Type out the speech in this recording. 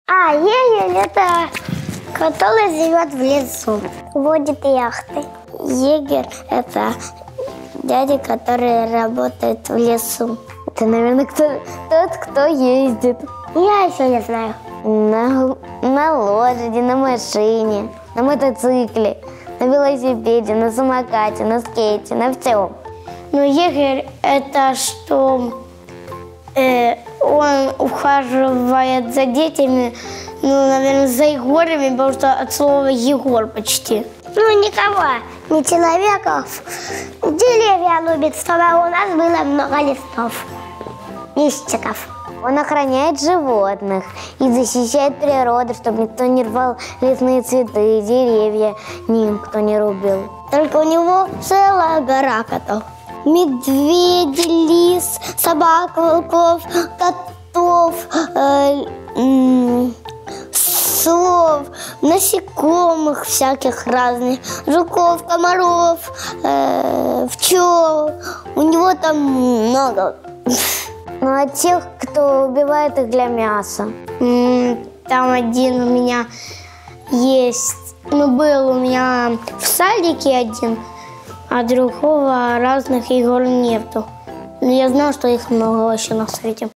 Егерь – это который живет в лесу, водит яхты. Егерь – это дядя, который работает в лесу. Это, наверное, тот, кто ездит. Я еще не знаю. На лошади, на машине, на мотоцикле, на велосипеде, на самокате, на скейте, на всем. Но егерь – это что он ухаживает за детьми, наверное, за Егорами, потому что от слова Егор почти. Никого, не человеков. Деревья любит, чтобы у нас было много листов, листиков. Он охраняет животных и защищает природу, чтобы никто не рвал лесные цветы, деревья, никто не рубил. Только у него целая гора котов. Медведь, лис, собак, волков, котов, сов, насекомых всяких разных, жуков, комаров, пчел. У него там много. А тех, кто убивает их для мяса? Там один у меня есть, был у меня в садике один, а другого разных Егор нету. Но я знаю, что их много вообще на свете.